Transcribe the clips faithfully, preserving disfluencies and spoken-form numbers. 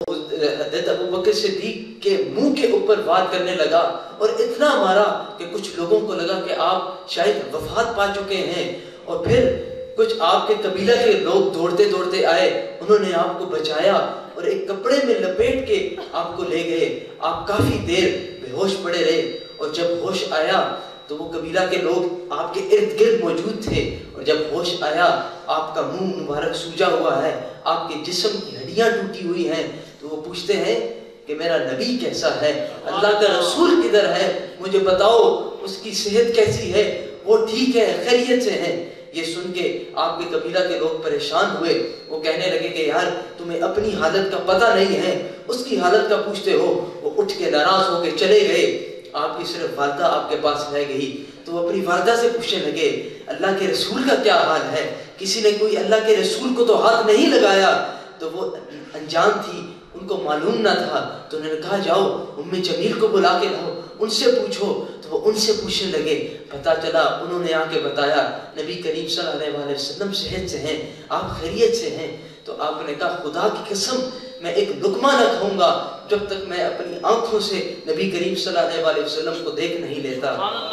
حضرت ابو بکر صدیق کے منہ کے اوپر وار کرنے لگا اور اتنا مارا کہ کچھ لوگوں کو لگا کہ آپ شاید وفات پا چکے ہیں، اور پھر کچھ آپ کے قبیلہ کے لوگ دوڑتے دوڑتے آئے، انہوں نے آپ کو بچایا اور ایک کپڑے میں لپیٹ کے آپ کو لے گئے۔ آپ کافی دیر بے ہوش پڑے رہے، اور جب ہوش آیا تو وہ قبیلہ کے لوگ آپ کے ارد گرد موجود تھے، اور جب ہوش آیا آپ کا منہ مبارک سوجا ہوا ہے، آپ کے جسم کی ہڈیاں ٹوٹی ہوئی ہیں، تو وہ پوچھتے ہیں کہ میرا نبی کیسا ہے، اللہ کا رسول کدھر ہے، مجھے بتاؤ اس کی صحت کیسی ہے، وہ ٹھیک ہے، خیریت سے ہے۔ یہ سن کے آپ کے قبیلہ کے لوگ پریشان ہوئے، وہ کہنے لگے کہ یار تمہیں اپنی حالت کا پتہ نہیں ہے، اس کی حالت کا پوچھتے ہو۔ وہ اٹھ کے ناراض ہو کے چلے گئے، آپ کی صرف والدہ آپ کے پاس رہ گئی۔ تو وہ اپنی والدہ سے پوچھنے لگے اللہ کے رسول کا کیا حال ہے، کسی نے کوئی اللہ کے رسول کو تو ہاتھ نہیں لگایا۔ تو وہ انجان تھی، ان کو معلوم نہ تھا، تو انہوں نے کہا جاؤ ام جمیل کو بلا کے لاؤ، ان سے پوچھو۔ تو وہ ان سے پوچھنے لگے، پتہ چلا انہوں نے آ کے بتایا نبی کریم صلی اللہ علیہ وسلم صحت سے ہیں، آپ خیریت سے ہیں۔ تو آپ نے کہا خدا کی قسم میں ایک لقمہ نہ کھاؤں گا جب تک میں اپنی آنکھوں سے نبی کریم صلی اللہ علیہ وسلم کو دیکھ نہیں لیتا۔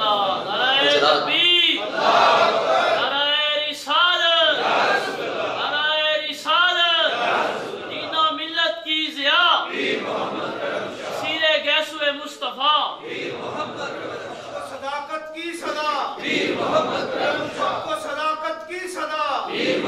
صداقت کی صدا، صداقت کی صدا۔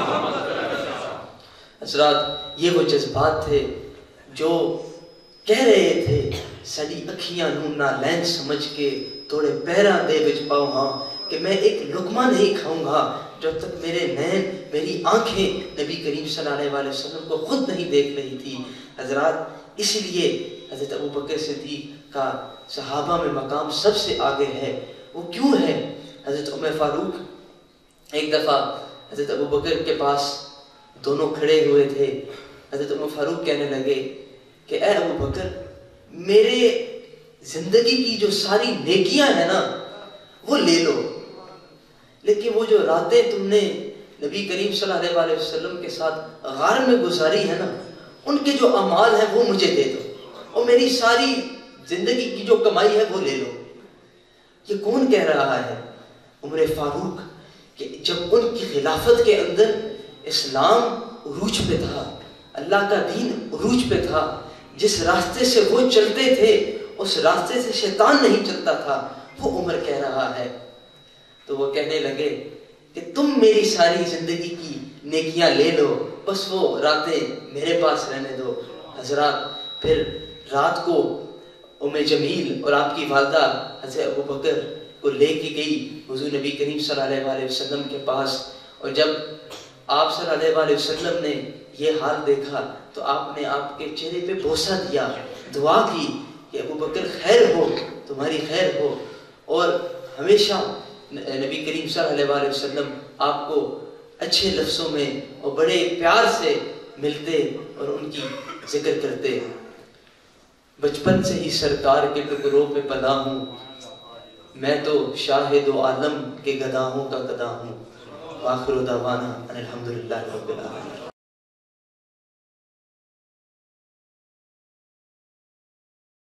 حضرات یہ وہ جذبات تھے جو کہہ رہے تھے ساری اکھیاں نوں نہ لین سمجھ کے توڑے پیراں دے وچ پاؤ ہاں، کہ میں ایک لقمہ نہیں کھاؤں گا جب تک میرے نین میری آنکھیں نبی کریم صلی اللہ علیہ وسلم کو خود نہیں دیکھ رہی تھی۔ حضرات اسی لیے حضرت ابو بکر صدیق کا صحابہ میں مقام سب سے آگے ہے۔ وہ کیوں ہے؟ حضرت عمر فاروق ایک دفعہ حضرت ابو بکر کے پاس دونوں کھڑے ہوئے تھے، حضرت عمر فاروق کہنے لگے کہ اے ابو بکر میرے زندگی کی جو ساری نیکیاں ہیں نا وہ لے لو، لیکن وہ جو راتیں تم نے نبی کریم صلی اللہ علیہ وسلم کے ساتھ غار میں گزاری ہے نا ان کے جو اعمال ہیں وہ مجھے دے دو، اور میری ساری زندگی کی جو کمائی ہے وہ لے لو۔ یہ کون کہہ رہا ہے؟ عمر فاروق، کہ جب ان کی خلافت کے اندر اسلام عروج پہ تھا، اللہ کا دین عروج پہ تھا، جس راستے سے وہ چلتے تھے اس راستے سے شیطان نہیں چلتا تھا، وہ عمر کہہ رہا ہے۔ تو وہ کہنے لگے کہ تم میری ساری زندگی کی نیکیاں لے لو، بس وہ راتیں میرے پاس رہنے دو۔ حضرات پھر رات کو ام جمیل اور آپ کی والدہ حضرت ابو بکر کو لے کے گئی حضور نبی کریم صلی اللہ علیہ وسلم کے پاس، اور جب آپ صلی اللہ علیہ وسلم نے یہ حال دیکھا تو آپ نے آپ کے چہرے پہ بوسہ دیا، دعا کی کہ ابو بکر خیر ہو، تمہاری خیر ہو، اور ہمیشہ نبی کریم صلی اللہ علیہ وسلم آپ کو اچھے لفظوں میں اور بڑے پیار سے ملتے اور ان کی ذکر کرتے۔ بچپن سے ہی سرکار کے ٹکڑوں پہ پلا ہوں، میں تو شاہد و عالم کے گداہوں کا گدا ہوں۔ وآخر دعوانا ان الحمدللہ رب العالمین۔